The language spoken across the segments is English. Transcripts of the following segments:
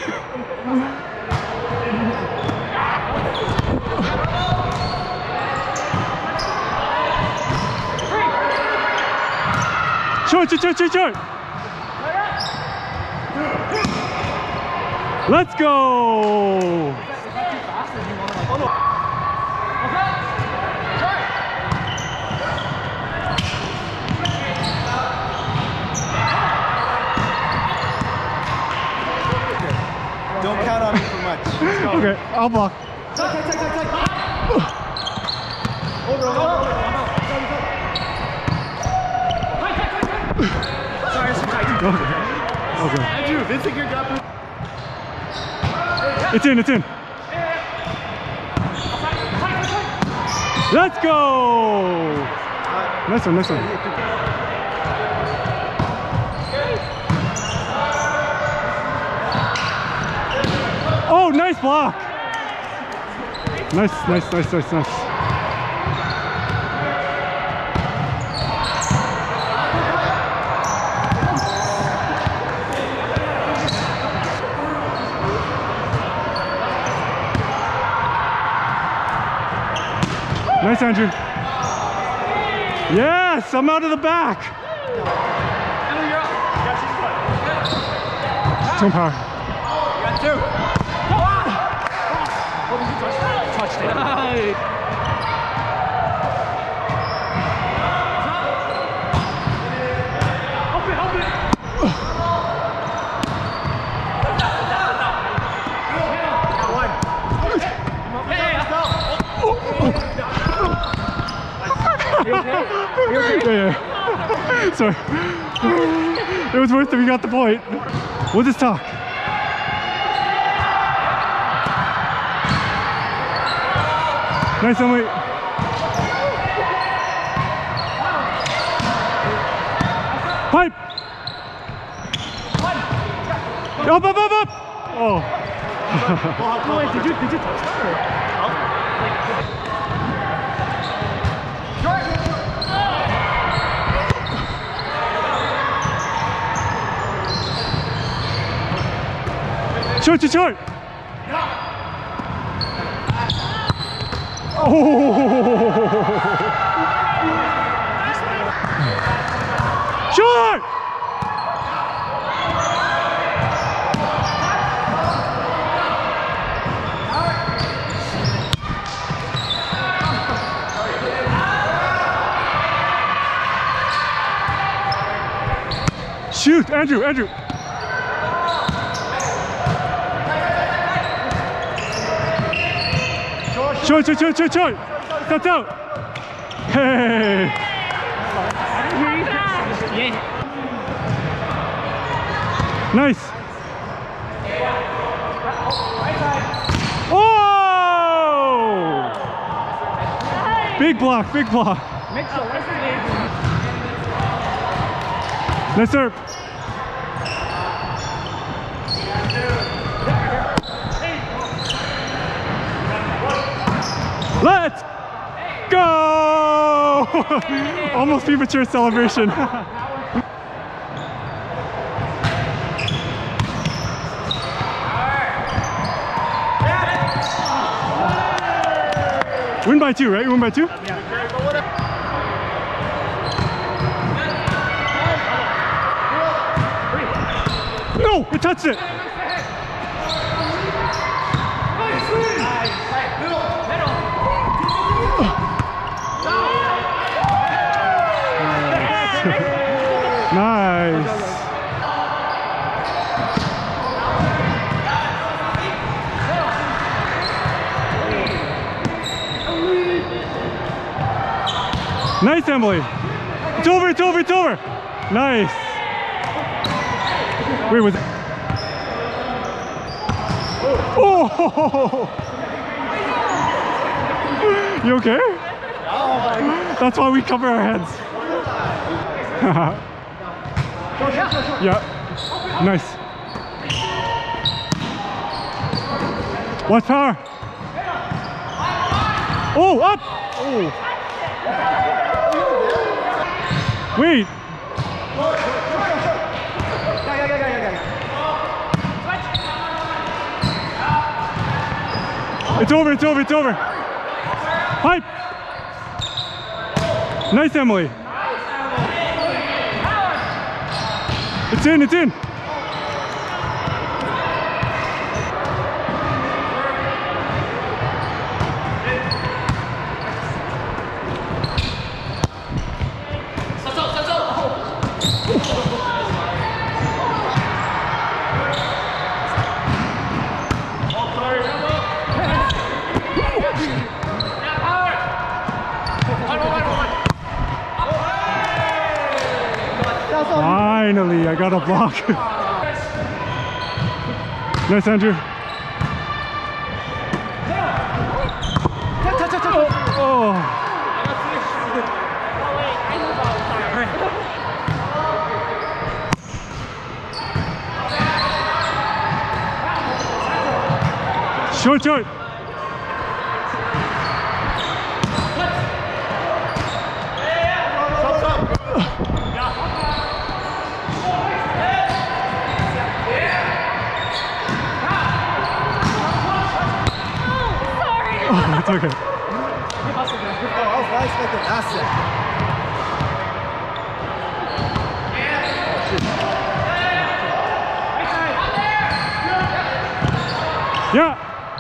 Short. Let's go. Don't count on me for much. Okay, I'll block. Okay. Andrew, Vincent, your job. It's in. Let's go. Nice one. Oh, nice block. Nice. Nice, Andrew. Yes, I'm out of the back. Team power. You got two. What did you touch? Touched it. Yeah. Sorry. It was worth it. We got the point. We'll just talk. Nice, Emily. Pipe. Up. Oh. Wait, did you touch that? Short. Oh. Short. Shoot, Andrew. Short. That's out. Hey. Nice. Oh! Big block. Nice serve. Let's go! Almost premature celebration. Win by 2, right? Win by 2? Yeah. No! It touched it! Nice. Nice, Emily. It's over. Nice. Wait, was it? Oh! You okay? That's why we cover our heads. Yeah. Nice. Watch power. Oh, up! Oh. Wait. It's over, it's over, it's over. Pipe. Nice, Emily. It's in, it's in. Finally, I got a block. Nice, Andrew. Oh. Short, short. Oh, it's okay. Yeah.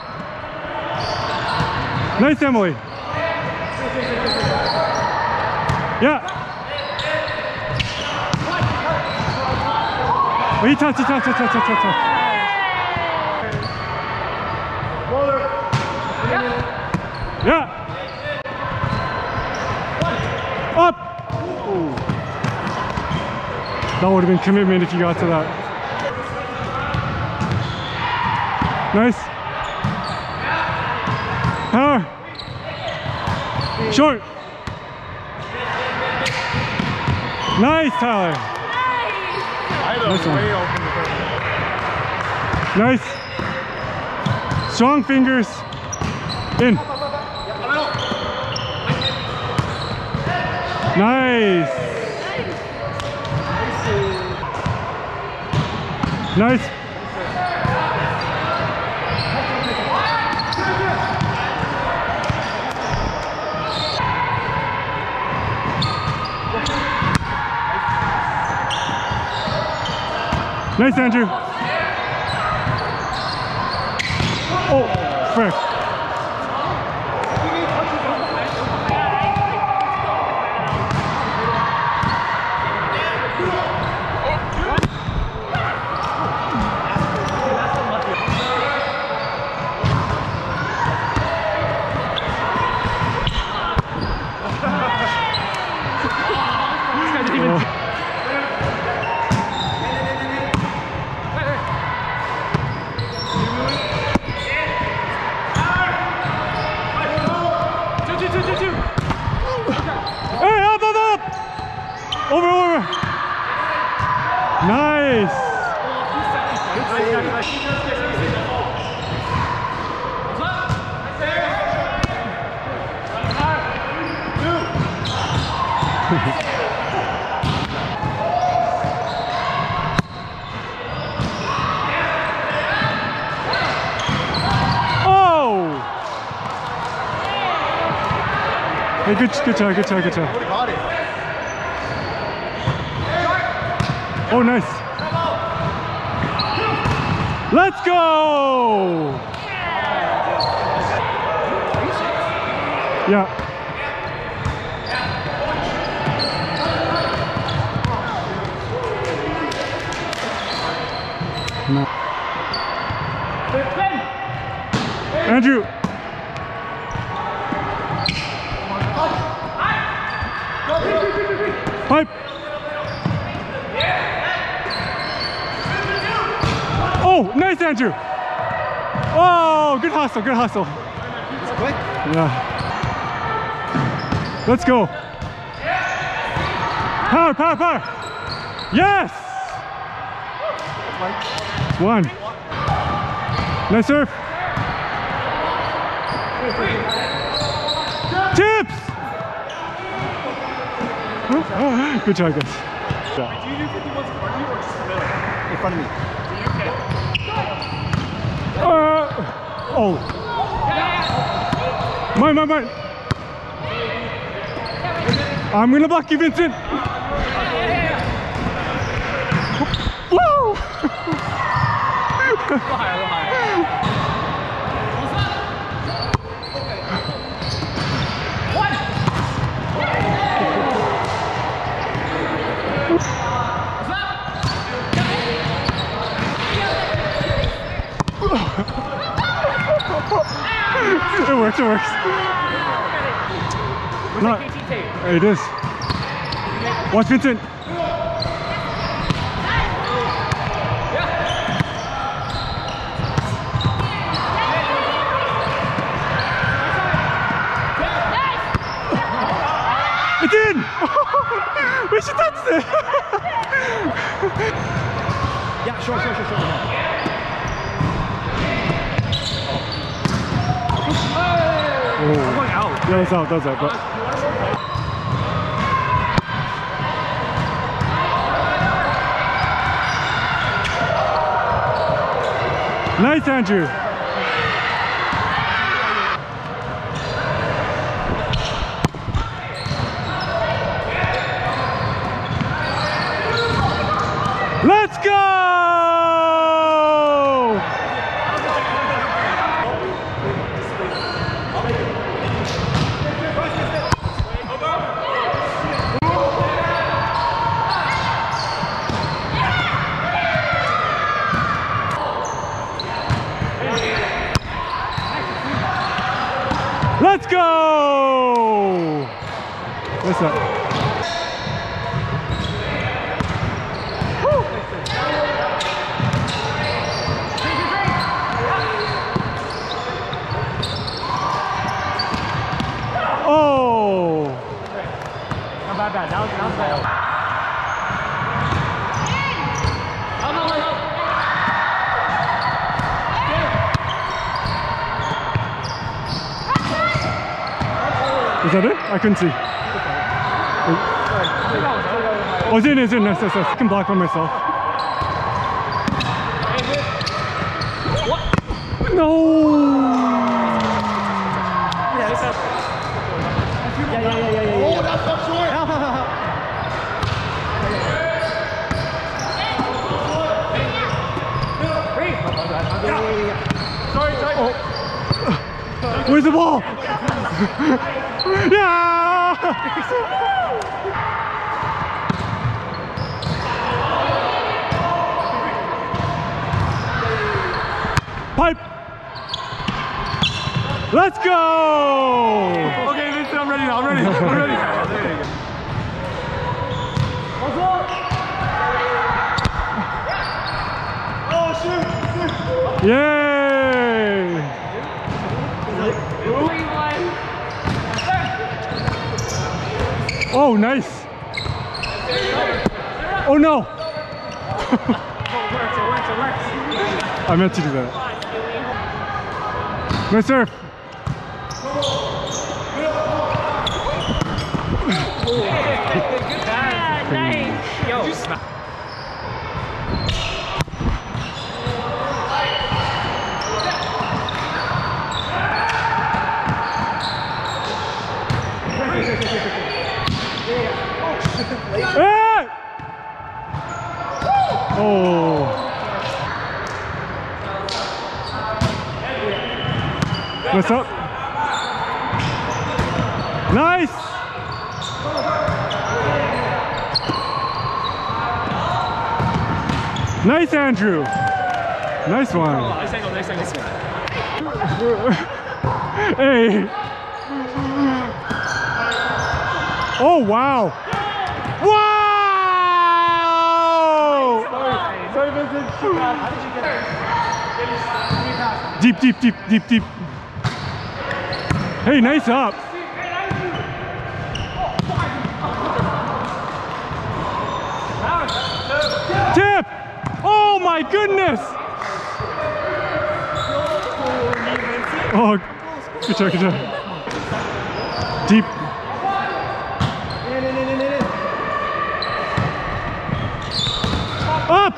Nice, Emily. Yeah. Oh, he touched. Yeah. Up. Ooh. That would have been commitment if you got to that. Nice. Power. Short. Nice, Tyler. Nice. Strong fingers. In. Nice. Nice. Nice, Andrew. Oh, frick. Over. Nice. Oh. Hey, good job. Oh, nice. Let's go! Yeah. No. Andrew. Pipe. Oh, nice, Andrew. Oh, good hustle. Yeah. Let's go. Power. Yes. One. Nice serve. Tips. Good job, guys. Do you do 51s in front of you or just in the middle? In front of me. So you can. Oh. Mine. I'm gonna block you, Vincent. Woo! It works. Not, it is. Watch Vincent. It's in! We should touch it! Yeah, sure. I'm going out. Yeah, that's out, but... Nice, Andrew. Let's go! Let's go! What's up? Oh! Not bad. That was bad. Is that it? I couldn't see. Oh, it's in. Nice. I can block by myself. No! Yeah. Oh, that's not short. Sorry. Oh. Where's the ball? Yeah! Pipe! Let's go! Okay, Vincent, I'm ready now. I'm ready. Oh, shoot! Yay! Oh, nice! Oh no! It works. I meant to do that. Nice serve! Yeah, nice. Yo. Hey! Oh! What's up? Nice! Nice, Andrew! Nice one! Nice angle. Hey! Oh, wow! Wow! Sorry, Vincent. How did you get there? Deep. Hey, nice up! Tip! Oh my goodness! Oh, good job. Deep. Up!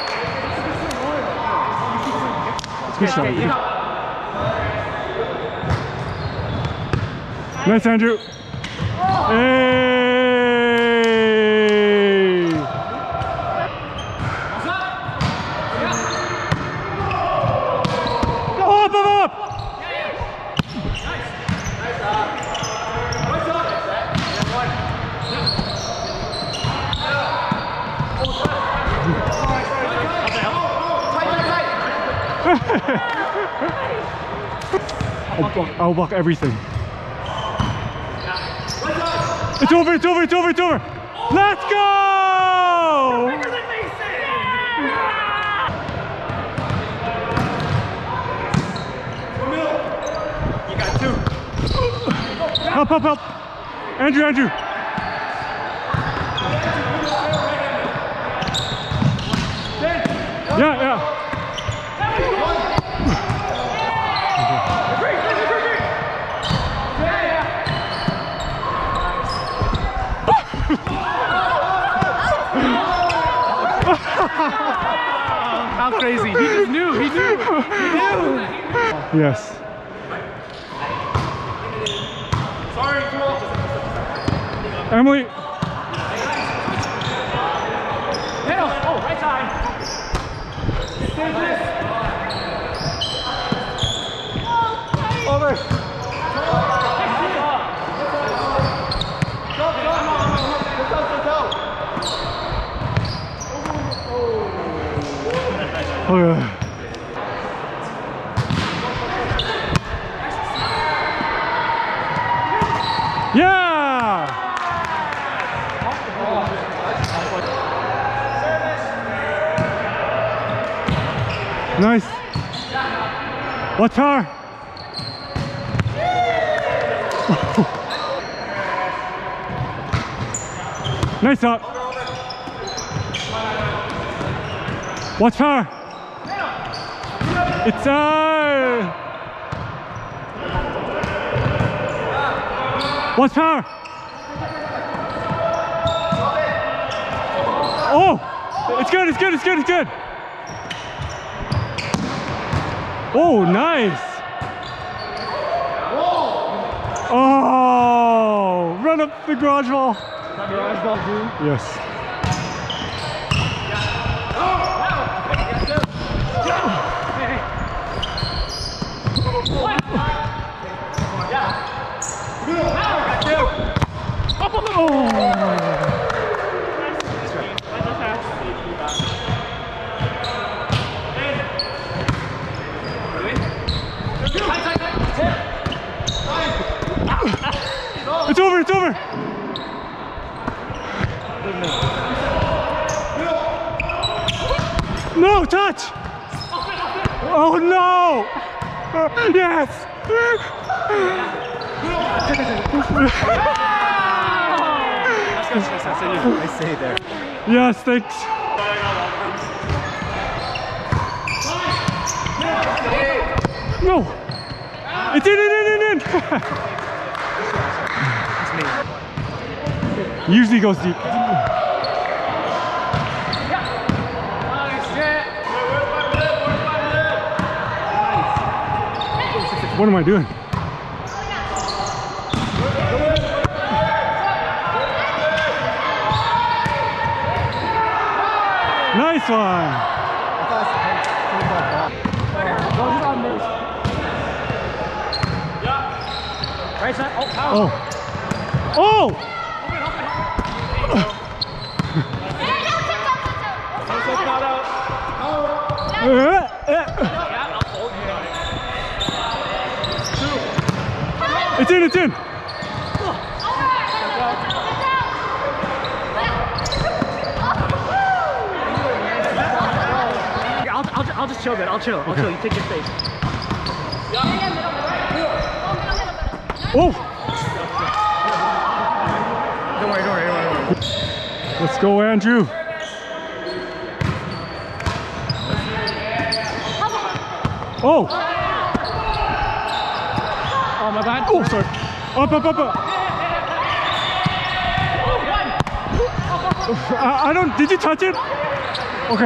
Good shot. Nice, Andrew. Hey! Up, up, up! I'll block everything. It's over, it's over, it's over, it's over! Let's go! You got two. Help, help, help! Andrew, Andrew! Yeah, yeah. How crazy. He just knew. He knew. He knew. Yes. Sorry, Emily. Middle. Oh, right side. Over. Oh yeah. Yeah! Nice. What's her? Nice up. What's her? It's what's her? Oh! It's good, it's good, it's good, it's good! Oh, nice! Oh! Run up the garage wall! Garage ball, dude. Yes. It's over, it's over! No, touch! Oh no! Yes! I stayed there. Yes, thanks. No! It's in! Usually goes deep. What am I doing? Nice one! Right side. Oh, power. Oh! Oh! It's in, it's in! I'll just chill then. I'll chill. I'll chill. You take your space. Oh! Don't worry. Let's go, Andrew. Oh! Oh, my bad. Oh, sorry. Up. I don't. Did you touch it? Okay.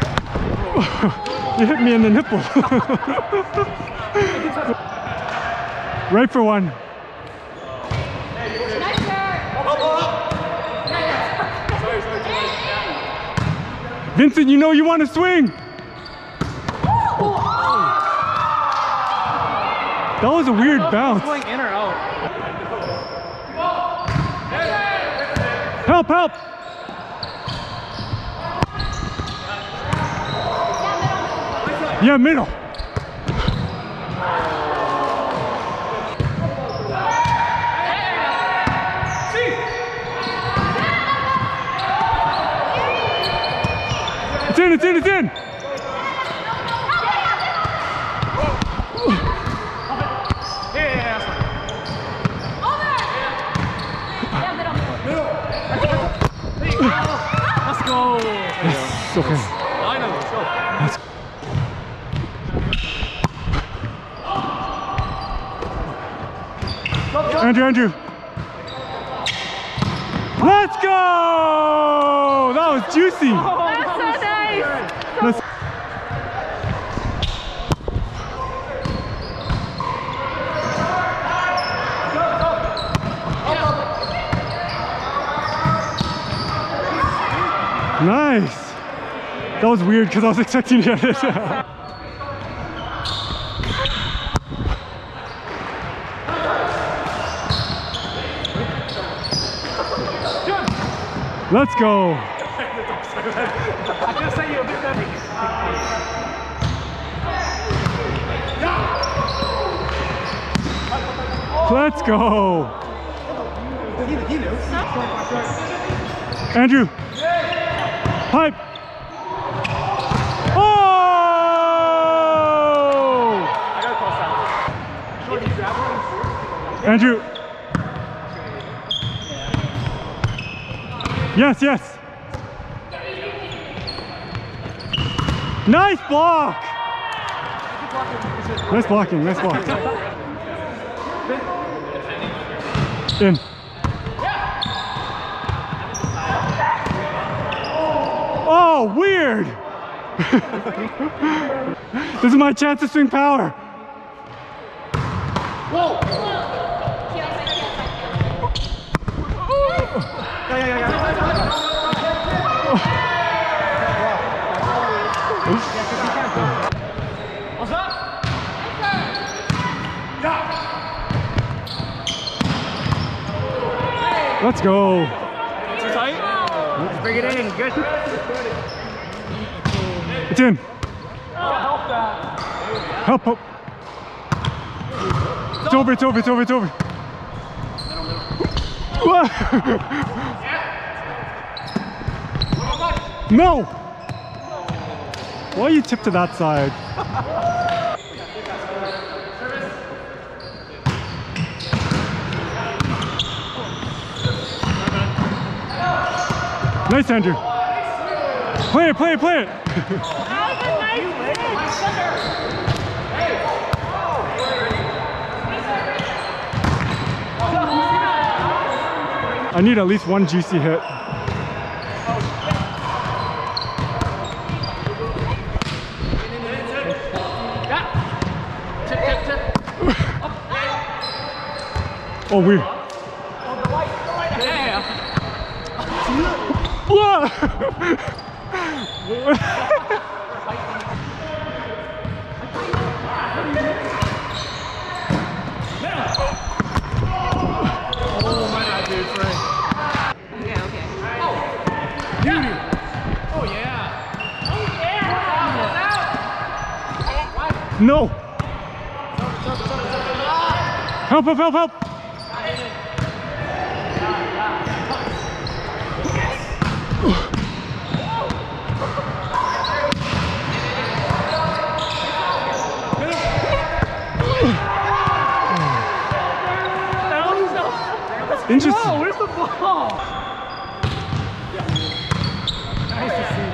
You hit me in the nipple. Right for one. Vincent, you know you want to swing. That was a weird bounce. Going in or out? Help, help. Yeah, middle. It's in, it's in, it's in. Let's go. It's okay. I know. Let's go. Andrew, Andrew. Let's go! That was juicy. That's so nice. Let's Nice. That was weird because I was expecting to get it. Let's go. I just say you a bit better. Let's go. Andrew. Pipe. Oh! I gotta cross that. Andrew. Yes, yes. Nice block. Nice blocking, nice block. In. Oh, weird. This is my chance to swing power. Whoa! What's up? Let's go. Too tight? Let's bring it in. Good. It's in. Help that. Help, help. It's over, it's over, it's over, it's over. No! Why you tip to that side? Nice, Andrew. Play it, play it, play it. I need at least one juicy hit. Oh, weird. No! Help, help, help, help! Interesting. Oh, where's the ball? Nice to see.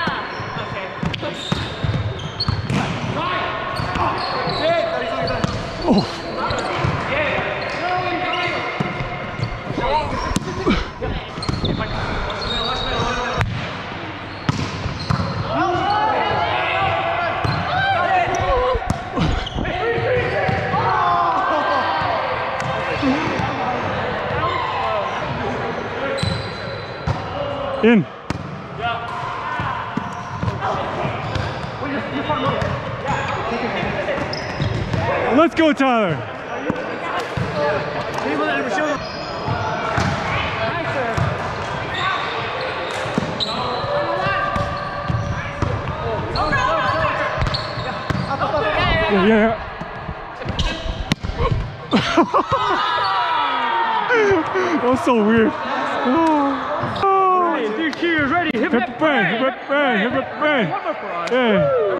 Oh. In. Let's go, Tyler. Yeah. That was so weird. Dude, cheers, ready. Hip, hip, Bang, hip, bang, hip, bang. Yeah.